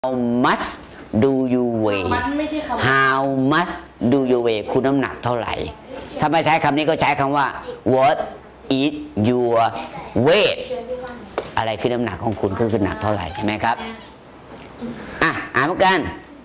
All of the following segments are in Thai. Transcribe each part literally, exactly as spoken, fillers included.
how much do you weigh how much do you weigh คุณน้ำหนักเท่าไหร่ถ้าไม่ใช้คำนี้ก็ใช้คำว่า what is your weight อะไรคือน้ำหนักของคุณคือคือหนักเท่าไหร่ใช่ไหมครับอ่ะอ่านเหมือนกัน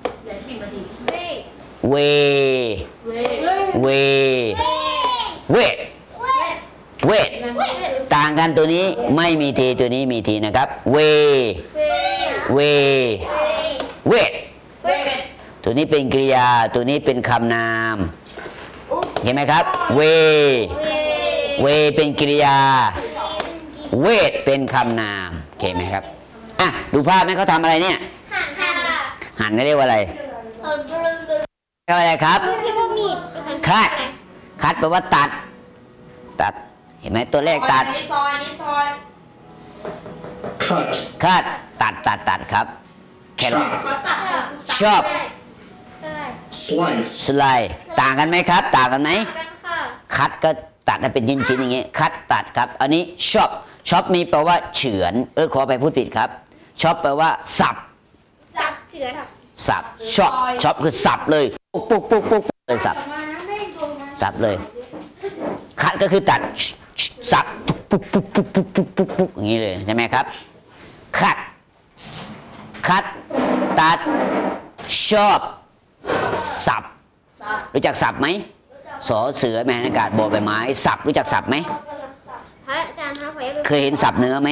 weigh weigh weight weight ต่างกันตัวนี้ไม่มีทีตัวนี้มีทีนะครับ weigh weigh weight ตัวนี้เป็นกริยาตัวนี้เป็นคำนามเห็นไหมครับ weigh weigh เป็นกริยา weight เป็นคำนามโอเคไหมครับอ่ะดูภาพไหมเขาทำอะไรเนี่ยหั่นเรียกว่าอะไรเรียกว่าอะไรครับคัดคัดแปลว่าตัดตัดเห็นไหมตัวเลขตัดคัดตัดตัดตัดครับแค่ชอบสไลด์ต่างกันไหมครับต่างกันไหมคัดก็ตัดเป็นชิ้นชิ้นอย่างงี้คัดตัดครับอันนี้ชอบชอบมีแปลว่าเฉือนเออขอไปพูดผิดครับชอบแปลว่าสับสับเฉือนสับชอบชอบคือสับเลยปุ๊กปุ๊กปุ๊กปุ๊กเลยสับสับเลยคัดก็คือตัดสับปุ๊กปุ๊กปุ๊กปุ๊กปุ๊กปุ๊กปุ๊กอย่างนี้เลยใช่ไหมครับคัดคัดตัดชอบสับรู้จักสับไหมสอเสือแมนอากาศบอใบไม้สับรู้จักสับไหมเคยเห็นสับเนื้อไหม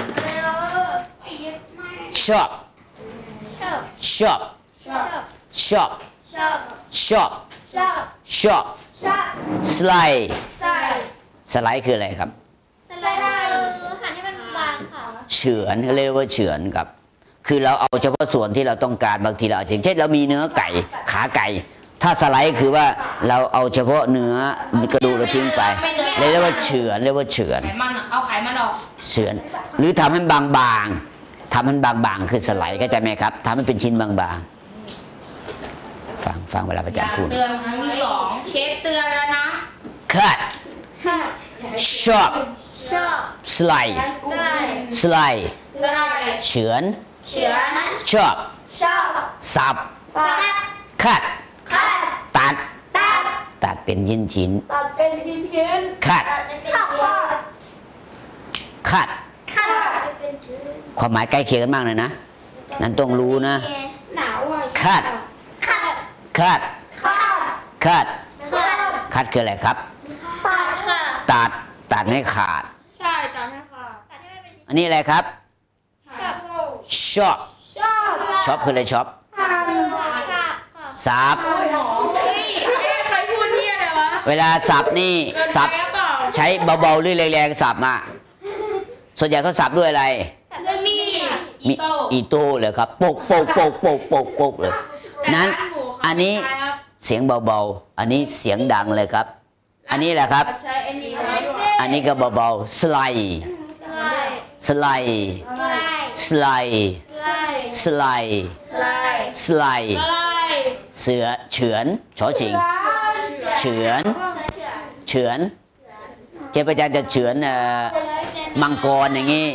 ชอบชอบชอบชอบชอบสไลด์สไลด์คืออะไรครับสไลด์หั่นให้มันบางค่ะเฉือนเขาเรียกว่าเฉือนครับคือเราเอาเฉพาะส่วนที่เราต้องการบางทีเราอย่างเช่นเรามีเนื้อไก่ขาไก่ถ้าสไลด์คือว่าเราเอาเฉพาะเนื้อกระดูกเราทิ้งไปเรียกว่าเฉือนเรียกว่าเฉือนเอาไขมันออกเฉือนหรือทำให้บางๆทำให้บางๆคือสไลด์เข้าใจไหมครับทำให้เป็นชิ้นบางๆฟังฟังเวลาอาจารย์พูดเตือนครั้งที่สองเชฟเตือนแล้วนะคัดชอบสไลด์สไลด์เฉือนชอบสับคัดตัดตัดเป็นชิ้นชิ้นคัดคัดความหมายใกล้เคียงกันมากเลยนะนั้นต้องรู้นะคัดคัดคัดคัดคืออะไรครับตัดตัดให้ขาดใช่ตัดให้ขาดอันนี้อะไรครับชอบชอบคืออะไรชอบสับเวลาสับนี่สับใช้เบาๆหรือแรงๆสับมาส่วนใหญ่เขาสับด้วยอะไรมีอีโต้เลยครับโปกโปกโปกโปกโปกโปกเลยนั้นอันนี้เสียงเบาๆอันนี้เสียงดังเลยครับอันนี้แหละครับอันนี้ก็เบาๆสไลด์สไลด์สไลด์สไลด์สไลด์เสือเฉือนชอชิงเฉือนเฉือนเจ้าพระจันทร์จะเฉือนมังกรอย่างงี้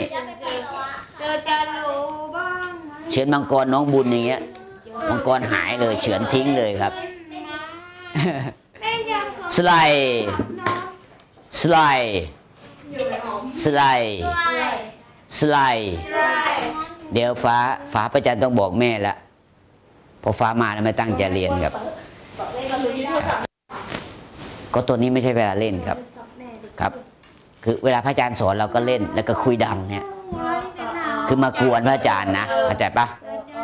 เฉือนมังกรน้องบุญอย่างเงี้ยมังกรหายเลยเฉือนทิ้งเลยครับสไลด์สไลด์สไลด์สไลด์เดี๋ยวฟ้าฟ้าพระจันทร์ต้องบอกแม่ละพอฟ้ามาแล้วไม่ตั้งใจเรียนครับก็ตัวนี้ไม่ใช่เวลาเล่นครับครับคือเวลาพระอาจารย์สอนเราก็เล่นแล้วก็คุยดังเนี่ยคือมากวนพระอาจารย์นะเข้าใจปะ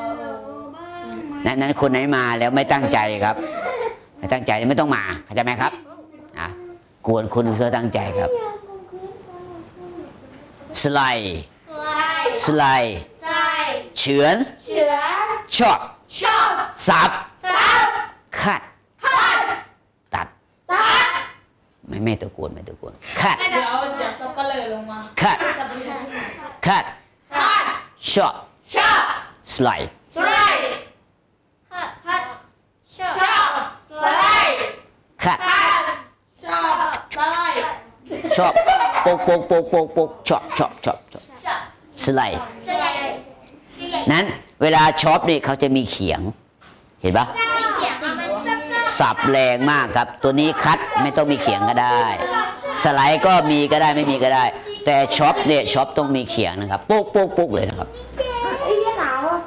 นั้นคนไหนมาแล้วไม่ตั้งใจครับไม่ตั้งใจไม่ต้องมาเข้าใจไหมครับอ่ะกวนคุณเพื่อตั้งใจครับสไลด์สไลด์เฉือนชอบสับคัดตัดไม่ไม่ตัวกวนไม่ตัวกวนคัดเดี๋ยวเดี๋ยวซับก็เลยลงมาคัดคัดชอบสไลด์คัดชอบโปกโปกโปกโปกโปกชอบชอบชอบชอบสไลด์นั้นเวลาช็อปนี่เขาจะมีเขียงเห็นปะสับแรงมากครับตัวนี้คัดไม่ต้องมีเขียงก็ได้สไลด์ก็มีก็ได้ไม่มีก็ได้แต่ช็อปเนี่ยช็อปต้องมีเขียงนะครับปุ๊กปุ๊กปุ๊กเลยนะครับไอ้เหี้ยหนาวอ่ะ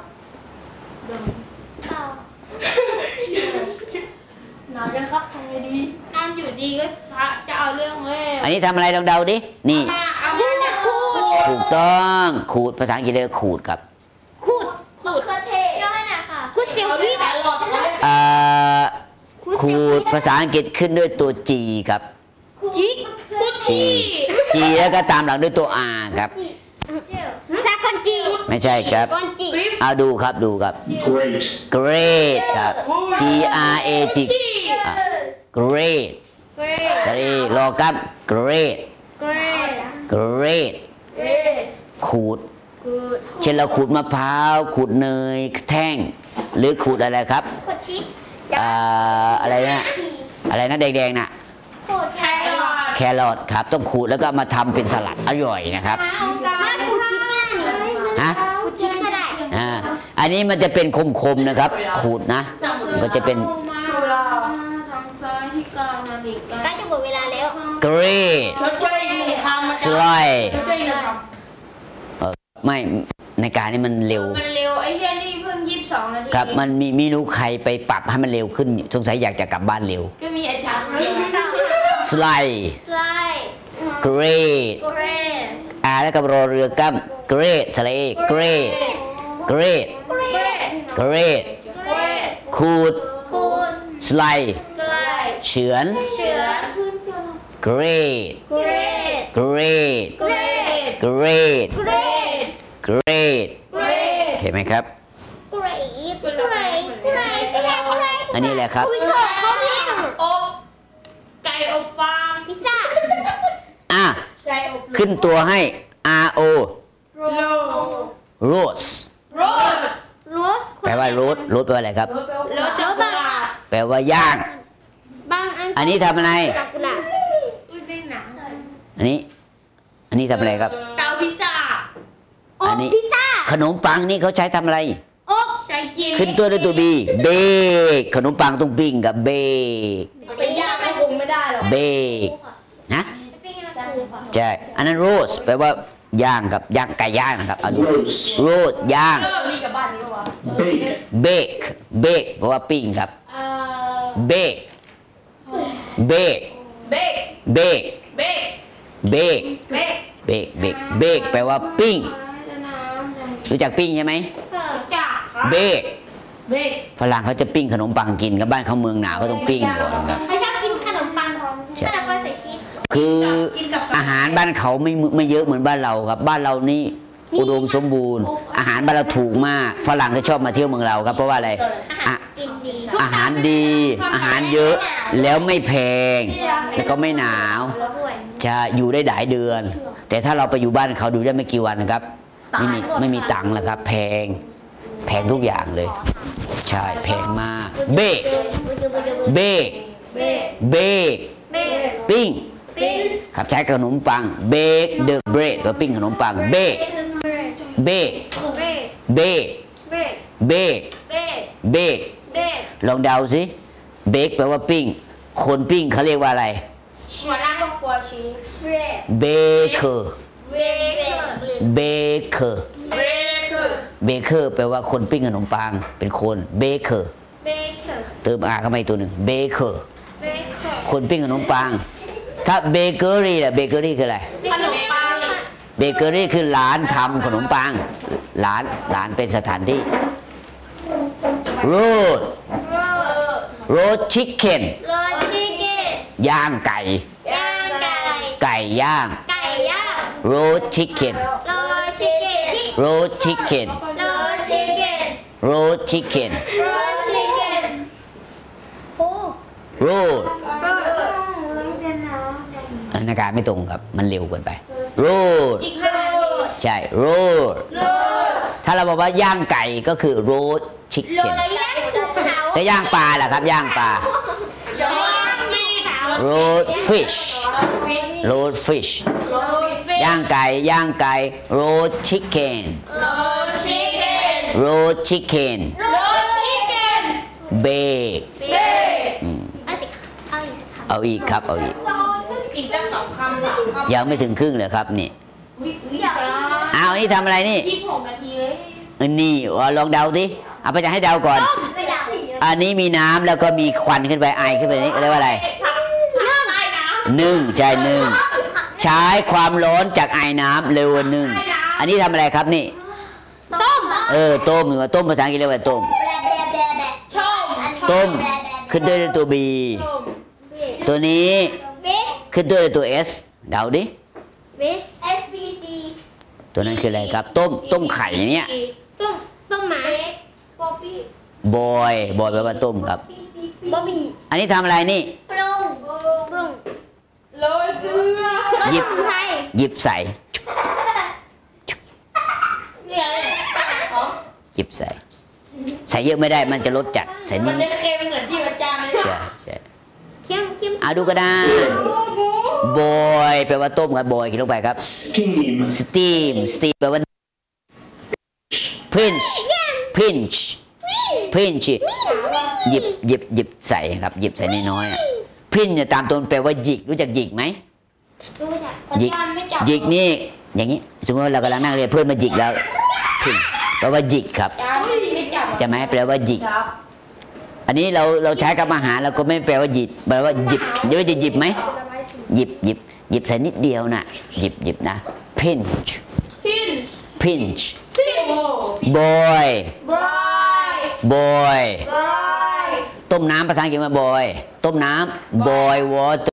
หนาวจังครับทำไงดีนอนอยู่ดีก็พระจะเอาเรื่องเลยอันนี้ทำอะไรลองเดาดินี่ถูกต้องขูดภาษาอังกฤษเรียกขูดครับขูดขูดเทย่อให้หน่อยค่ะขูดเสียววิทขูดภาษาอังกฤษขึ้นด้วยตัว G ครับ G G G แล้วก็ตามหลังด้วยตัว R ครับซาคอนจีไม่ใช่ครับเอาดูครับดูครับ great great ครับ G R A T great สรีรอครับ great great ขูดเช่นเราขูดมะพร้าวขูดเนยแท่งหรือขูดอะไรครับขูดชีสอะไรนะอะไรนะแดงๆน่ะขูดแครอทแครอทครับต้องขูดแล้วก็มาทำเป็นสลัดอร่อยนะครับขูดชีสก็ได้นี่ฮะขูดชีสก็ได้อ่าอันนี้มันจะเป็นคมๆนะครับขูดนะมันก็จะเป็นใกล้จะหมดเวลาแล้ว great ชดเชยหนึ่งคำ slide ชดเชยหนึ่งคำไม่ในการนี้มันเร็วมันเร็วไอ้เหี้ยนี่เพิ่งยี่สิบสองนาทีครับมันมีไม่รู้ใครไปปรับให้มันเร็วขึ้นสงสัยอยากจะกลับบ้านเร็วก็มีอาจารย์ slide slide great อ่าแล้วกับรอเรือกั้ม great slide great great great ขูด slide เฉือน great great great great เห็นไหมครับ great great great อันนี้แหละครับอบไก่อบฟางพิซซ่าอ่ะขึ้นตัวให้ R O roast roast แปลว่า roast roast แปลว่าอะไรครับ roast แปลว่าย่างอันนี้ทำอะไรอันนี้อันนี้ทำอะไรครับเตาพิซซ่าอันนี้ขนมปังนี่เขาใช้ทำอะไรอบใช้กินขึ้นตัวด้วยตัว B เบกขนมปังต้องปิ้งกับเบกไปย่างไม่ปรุงไม่ได้หรอกเบกนะใช่อันนั้น roast แปลว่าย่างกับย่างไก่ย่างนะครับอันนี้ roast ย่างเบกเบกแปลว่าปิ้งครับเบกเบกเบกเบกเบกเบกเบกเบกเบกเบกแปลว่าปิ้งรู้จักปิ้งใช่ไหมเบกฝรั่งเขาจะปิ้งขนมปังกินกับบ้านเขาเมืองหนาวก็ต้องปิ้งก่อนครับเขาชอบกินขนมปังขนมปังใส่ชีสคืออาหารบ้านเขาไม่ไม่เยอะเหมือนบ้านเราครับบ้านเรานี่อุดมสมบูรณ์อาหารบ้านเราถูกมากฝรั่งก็ชอบมาเที่ยวเมืองเราครับเพราะว่าอะไรอาหารดีอาหารเยอะแล้วไม่แพงแล้วก็ไม่หนาวจะอยู่ได้หลายเดือนแต่ถ้าเราไปอยู่บ้านเขาดูได้ไม่กี่วันนะครับไม่มีไม่มีตังค์แล้วครับแพงแพงทุกอย่างเลยใช่แพงมากเบกเบกเบกปิ้งครับใช้ขนมปังเบกเดอะเบรดหรือปิ้งขนมปังเบกเบกเบกเบกเบกลองเดาสิเบกแปลว่าปิ้งคนปิ้งเขาเรียกว่าอะไรหัวหน้าครอบครัวชีสเบเกอร์เบเกอร์เบเกอร์แปลว่าคนปิ้งขนมปังเป็นคนเบเกอร์เติมอาเข้ามาอีกตัวหนึ่งเบเกอร์คนปิ้งขนมปังถ้าเบเกอรี่ล่ะเบเกอรี่คืออะไรขนมปังเบเกอรี่คือร้านทำขนมปังร้านร้านเป็นสถานที่โรดโรดชิคเก้นย่างไก่ไก่ย่างโรดชิคเก้นโรดชิคเก้นโรดชิคเก้นโรดนาการไม่ตรงครับมันเร็วเกินไปโรดใช่โรดถ้าเราบอกว่าย่างไก่ก็คือโรดชิคเก้นจะย่างปลาล่ะครับย่างปลาโรดฟิชโรดฟิชย่างไก่ย่างไก่โรดชิคเก้น roast chicken โรชิเกน bake เบอืมเอาสิเอาอีกสักคำเอาอีกครับเอาอีกอีกตั้งสองคำสามคำยังไม่ถึงครึ่งเลยครับนี่อุ้ยอุ้ยจ้าเอานี่ทำอะไรนี่ยี่สิบหกนาทีเลยอันนี้เอาลองเดาสิเอาไปจะให้เดาก่อนไม่ได้อันนี้มีน้ำแล้วก็มีควันขึ้นไปไอขึ้นไปนี่เรียกว่าอะไรผักผักใต้น้ำนึ่งใช่นึ่งใช้ความร้อนจากไอน้ำเร็วกว่านึ่งอันนี้ทำอะไรครับนี่ต้มเออต้มหรือว่าต้มภาษาอังกฤษเรียกว่าต้มแบะแบะแบะแบะชมต้มขึ้นด้วยตัวบีชมตัวนี้เบสขึ้นด้วยตัวเอสเดาดิเบส S B D ตัวนั้นคืออะไรครับ ต้มต้มไข่เนี่ยต้มต้มหมาบ๊อบบี้บอยบอยแปลว่าต้มครับบ๊อบบี้อันนี้ทำอะไรนี่ปรุงปรุงโรยเกลือหยิบไทยหยิบใส่เนี่ยอ๋อหยิบใส่ ใส่เยอะไม่ได้มันจะรสจัดใส่นิมัดนจะเคเป็นเหมือนที่อาจารย์เลยใช่ใช่เคี่ยมเคี่ยมเอาดูก็ได้บอยแปลว่าต้มครับบอยกินลงไปครับ Steam. สตีมสตีมแปลว่า pinch pinch pinch หยิบหยิบหยิบใส่ครับหยิบใส่น้อยๆอ่ะ pinch เนี่ยตามตัวมันแปลว่าหยิกรู้จักหยิกไหมดูจ้ะหยิกอาจารย์ไม่จับหยิกนี่อย่างนี้สมมติว่าเรากำลังนั่งเรียนเพื่อนมาหยิกแล้ว pinch แปลว่าหยิกครับอาจารย์ไม่จับจะไหมแปลว่าหยิกครับอันนี้เราเราใช้กับอาหารเราก็ไม่แปลว่าหยิบแปลว่าหยิบเดี๋ยวจะหยิบไหมหยิบหยิบหยิบใส่นิดเดียวน่ะหยิบหยิบนะ pinch พิน pinch พินโอ้ boy บราย boy บรายต้มน้ำภาษาอังกฤษว่า boy ต้มน้ำ boy water